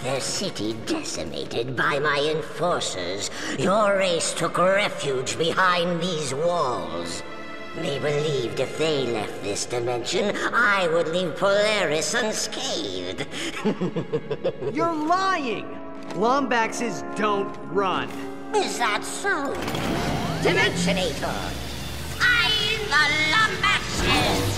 their city decimated by my enforcers, your race took refuge behind these walls. They believed if they left this dimension, I would leave Polaris unscathed. You're lying! Lombaxes don't run. Is that so? Dimensionator! Find the Lombaxes!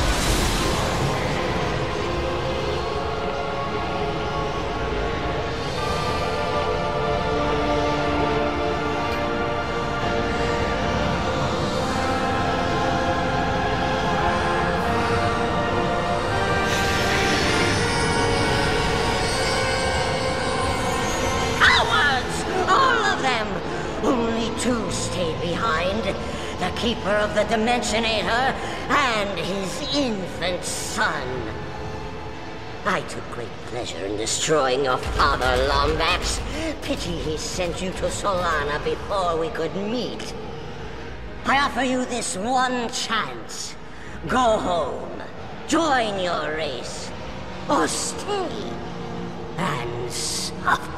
Two stayed behind, the Keeper of the Dimensionator and his infant son. I took great pleasure in destroying your father, Lombax. Pity he sent you to Solana before we could meet. I offer you this one chance. Go home, join your race, or stay and suffer.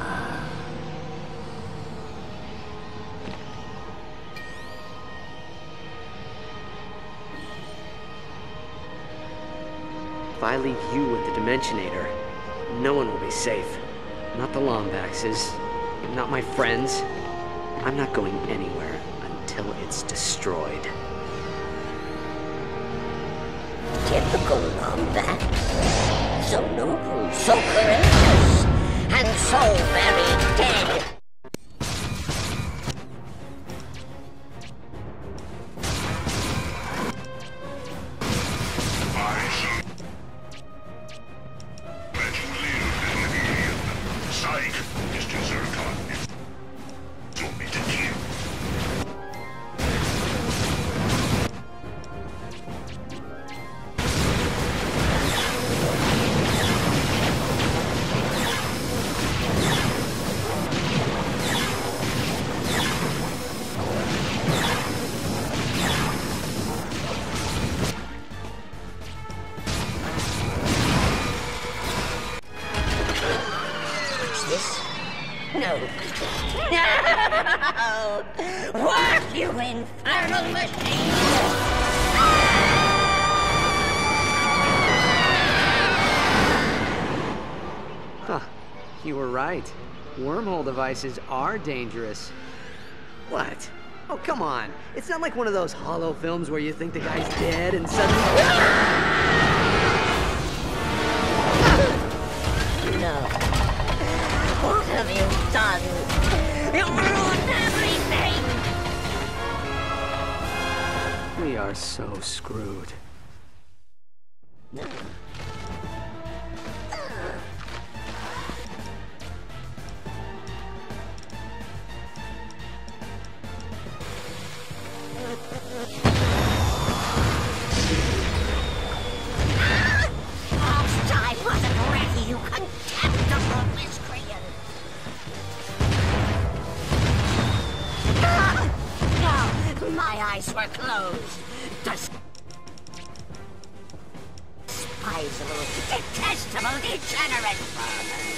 If I leave you with the Dimensionator, no one will be safe. Not the Lombaxes, not my friends. I'm not going anywhere until it's destroyed. Typical Lombax. So noble, so courageous, and so very dead. No. No! Work, you infernal machine! Huh. You were right. Wormhole devices are dangerous. What? Oh, come on. It's not like one of those hollow films where you think the guy's dead and suddenly... No. What have you done? You ruined everything! We are so screwed. Last time wasn't ready, you contemptible miscreant! No, my eyes were closed. Despisable, detestable, degenerate vermin!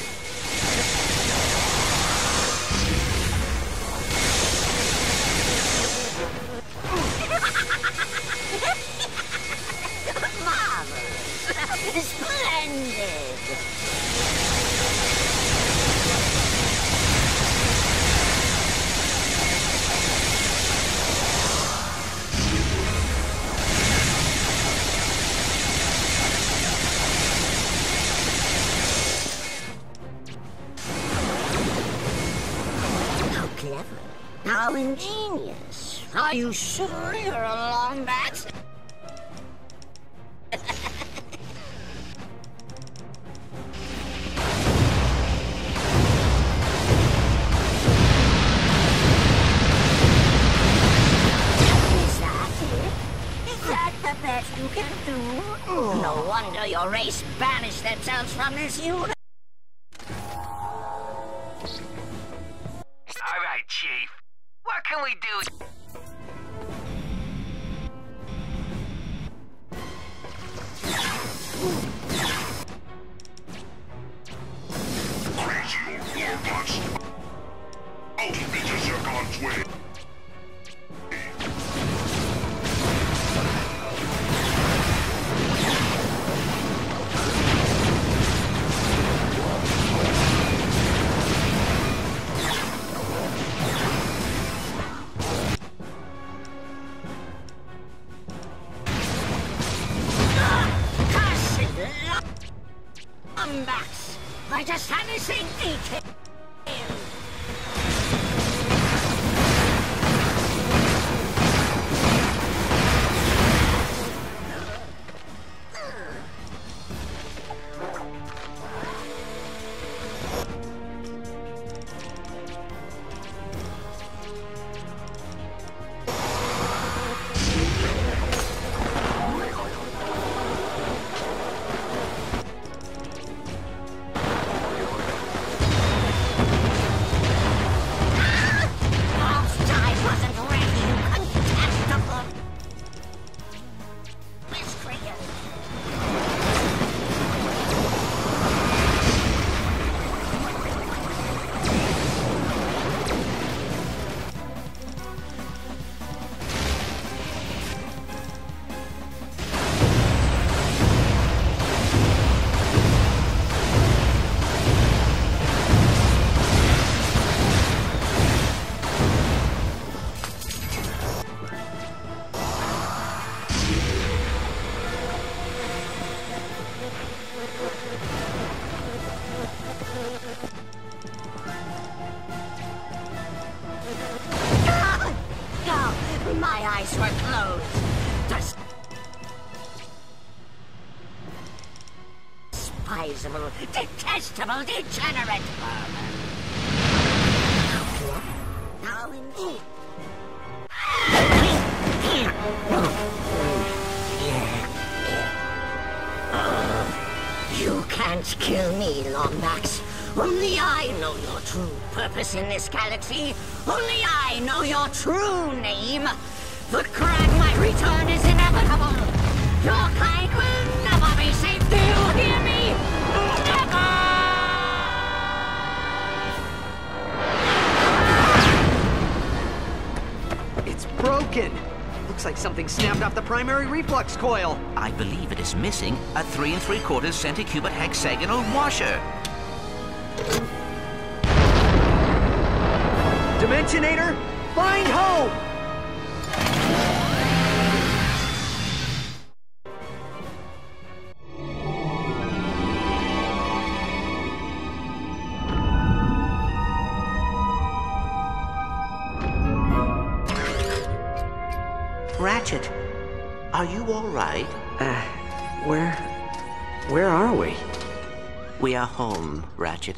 Marvelous! Splendid! How clever. How ingenious. Are you sure you're a Lombax? You can do. No wonder your race banished themselves from this universe. All right, Chief. What can we do? in detail. My eyes were closed. Despisable, detestable, degenerate vermin. Now indeed. You can't kill me, Lombax. Only I know your true purpose in this galaxy. Only I know your true name. The Cragmite return is inevitable. Your kind will never be safe. Do you hear me? Never! It's broken. Looks like something snapped off the primary reflux coil. I believe it is missing a 3 3/4 centicubit hexagonal washer. Dimensionator, find home! Ratchet, are you all right? Where are we? We are home, Ratchet.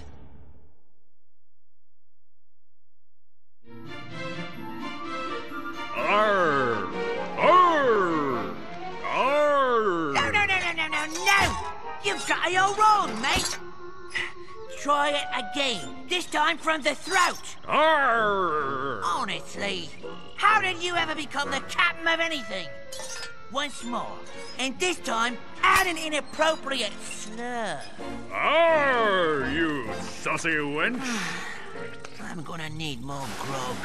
Arr! Arr! Arr! No! You've got it all wrong, mate. Try it again. This time from the throat. Arr! Honestly, how did you ever become the captain of anything? Once more, and this time, add an inappropriate slur. Arr, you saucy wench! I'm gonna need more grog.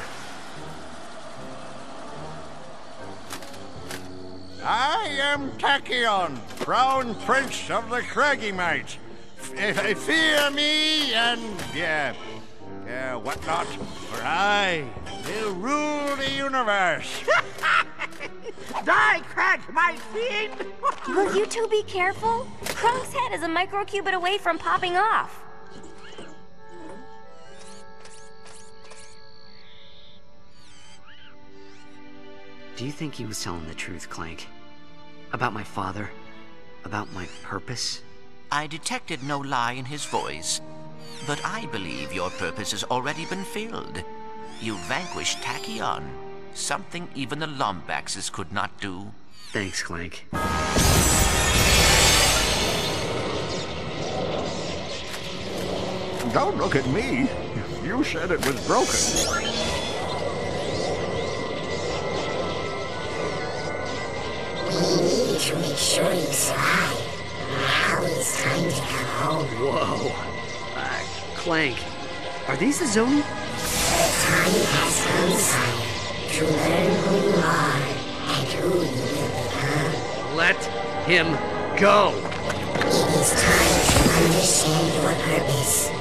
I am Tachyon, Crown Prince of the Cragmite. Fear me and, whatnot, for I will rule the universe. Die, Cragmite fiend! Will you two be careful? Krunk's head is a microcubit away from popping off. Do you think he was telling the truth, Clank? About my father? About my purpose? I detected no lie in his voice, but I believe your purpose has already been filled. You vanquished Tachyon, something even the Lombaxes could not do. Thanks, Clank. Don't look at me. You said it was broken. We need to make sure you survive. Now it's time to come home. Whoa. Clank, are these the Zoni? The time has come, sire, to learn who you are and who you will become. Let him go! It is time to understand your purpose.